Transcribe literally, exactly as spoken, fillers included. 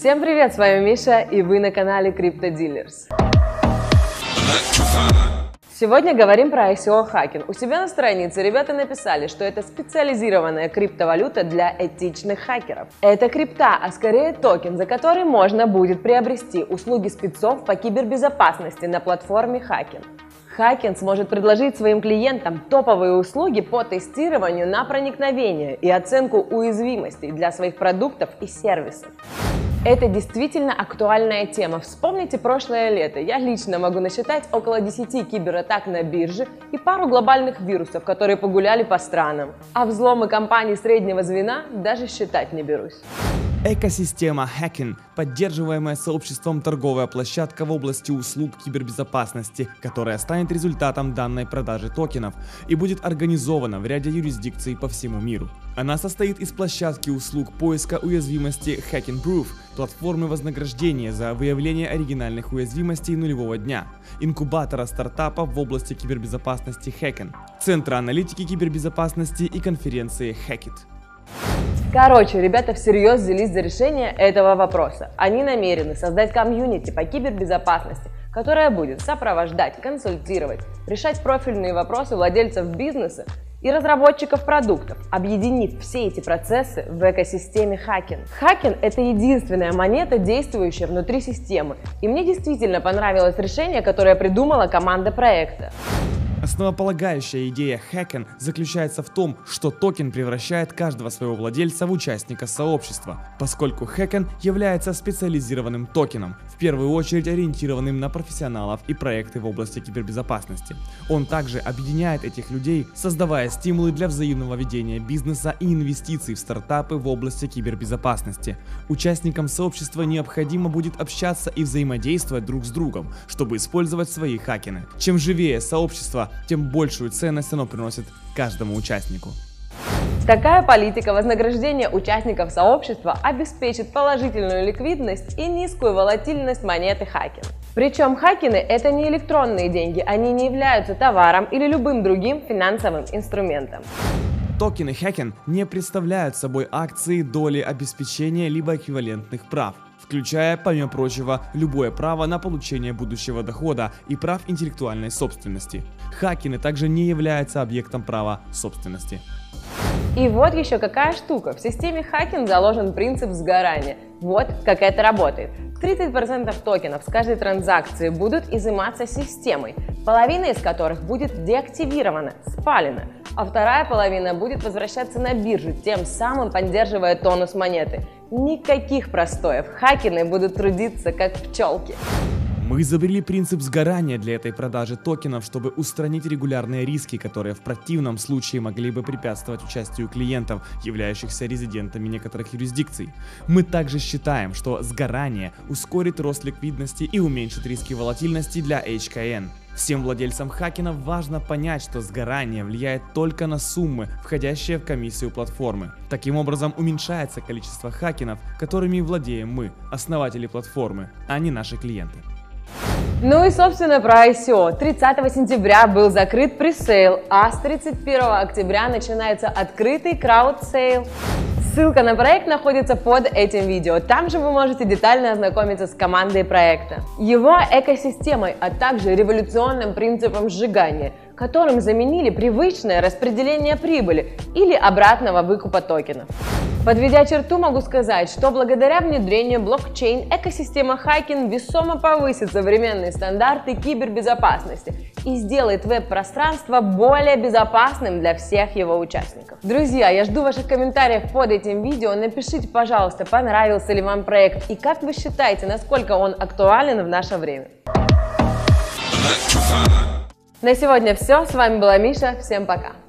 Всем привет, с вами Миша, и вы на канале CryptoDealers. Сегодня говорим про ай си о Haken. У себя на странице ребята написали, что это специализированная криптовалюта для этичных хакеров. Это крипта, а скорее токен, за который можно будет приобрести услуги спецов по кибербезопасности на платформе Haken. Haken сможет предложить своим клиентам топовые услуги по тестированию на проникновение и оценку уязвимостей для своих продуктов и сервисов. Это действительно актуальная тема. Вспомните прошлое лето. Я лично могу насчитать около десяти кибератак на бирже и пару глобальных вирусов, которые погуляли по странам. А взломы компаний среднего звена даже считать не берусь. Экосистема Haken, поддерживаемая сообществом торговая площадка в области услуг кибербезопасности, которая станет результатом данной продажи токенов и будет организована в ряде юрисдикций по всему миру. Она состоит из площадки услуг поиска уязвимости Hackenproof, платформы вознаграждения за выявление оригинальных уязвимостей нулевого дня, инкубатора стартапов в области кибербезопасности Haken, центра аналитики кибербезопасности и конференции Hackit. Короче, ребята всерьез взялись за решение этого вопроса. Они намерены создать комьюнити по кибербезопасности, которая будет сопровождать, консультировать, решать профильные вопросы владельцев бизнеса и разработчиков продуктов, объединив все эти процессы в экосистеме Haken. Haken – это единственная монета, действующая внутри системы, и мне действительно понравилось решение, которое придумала команда проекта. Основополагающая идея Haken заключается в том, что токен превращает каждого своего владельца в участника сообщества, поскольку Haken является специализированным токеном, в первую очередь ориентированным на профессионалов и проекты в области кибербезопасности. Он также объединяет этих людей, создавая стимулы для взаимного ведения бизнеса и инвестиций в стартапы в области кибербезопасности. Участникам сообщества необходимо будет общаться и взаимодействовать друг с другом, чтобы использовать свои хакены. Чем живее сообщество, тем большую ценность оно приносит каждому участнику. Такая политика вознаграждения участников сообщества обеспечит положительную ликвидность и низкую волатильность монеты Haken. Причем хакены – это не электронные деньги, они не являются товаром или любым другим финансовым инструментом. Токены Haken не представляют собой акции, доли, обеспечения либо эквивалентных прав, включая, помимо прочего, любое право на получение будущего дохода и прав интеллектуальной собственности. Хакены также не являются объектом права собственности. И вот еще какая штука. В системе Haken заложен принцип сгорания. Вот как это работает. тридцать процентов токенов с каждой транзакции будут изыматься системой, половина из которых будет деактивирована, спалена, а вторая половина будет возвращаться на биржу, тем самым поддерживая тонус монеты. Никаких простоев. Хакены будут трудиться как пчелки. Мы изобрели принцип сгорания для этой продажи токенов, чтобы устранить регулярные риски, которые в противном случае могли бы препятствовать участию клиентов, являющихся резидентами некоторых юрисдикций. Мы также считаем, что сгорание ускорит рост ликвидности и уменьшит риски волатильности для эйч кей эн. Всем владельцам хакенов важно понять, что сгорание влияет только на суммы, входящие в комиссию платформы. Таким образом, уменьшается количество хакенов, которыми владеем мы, основатели платформы, а не наши клиенты. Ну и собственно про ай си о. тридцатого сентября был закрыт пресейл, а с тридцать первого октября начинается открытый краудсейл. Ссылка на проект находится под этим видео. Там же вы можете детально ознакомиться с командой проекта, его экосистемой, а также революционным принципом сжигания, которым заменили привычное распределение прибыли или обратного выкупа токенов. Подведя черту, могу сказать, что благодаря внедрению блокчейн экосистема Haken весомо повысит современные стандарты кибербезопасности и сделает веб-пространство более безопасным для всех его участников. Друзья, я жду ваших комментариев под этим видео. Напишите, пожалуйста, понравился ли вам проект и как вы считаете, насколько он актуален в наше время. На сегодня все. С вами была Миша. Всем пока.